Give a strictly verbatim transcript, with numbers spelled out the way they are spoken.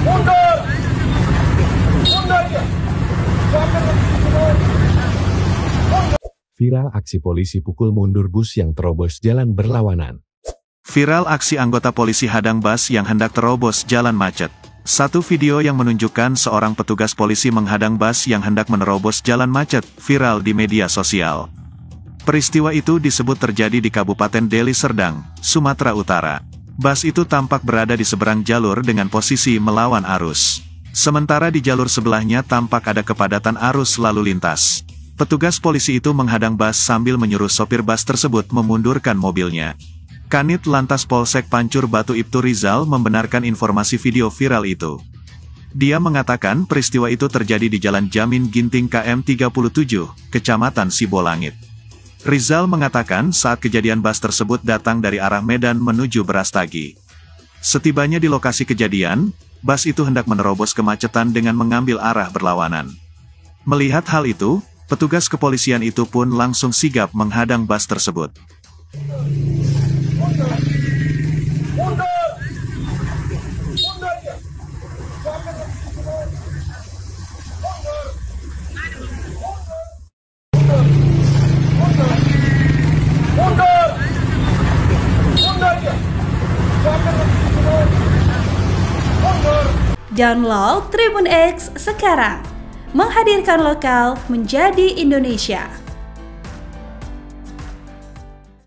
Mundur! Mundur ya! Viral aksi polisi pukul mundur bus yang terobos jalan berlawanan. Viral aksi anggota polisi hadang bus yang hendak terobos jalan macet. Satu video yang menunjukkan seorang petugas polisi menghadang bus yang hendak menerobos jalan macet, viral di media sosial. Peristiwa itu disebut terjadi di Kabupaten Deli Serdang, Sumatera Utara. Bus itu tampak berada di seberang jalur dengan posisi melawan arus. Sementara di jalur sebelahnya tampak ada kepadatan arus lalu lintas. Petugas polisi itu menghadang bus sambil menyuruh sopir bus tersebut memundurkan mobilnya. Kanit Lantas Polsek Pancur Batu Ibtu Rizal membenarkan informasi video viral itu. Dia mengatakan peristiwa itu terjadi di Jalan Jamin Ginting K M tiga puluh tujuh, Kecamatan Sibolangit. Rizal mengatakan saat kejadian bus tersebut datang dari arah Medan menuju Brastagi. Setibanya di lokasi kejadian, bus itu hendak menerobos kemacetan dengan mengambil arah berlawanan. Melihat hal itu, petugas kepolisian itu pun langsung sigap menghadang bus tersebut. Download Tribun X sekarang, menghadirkan lokal menjadi Indonesia.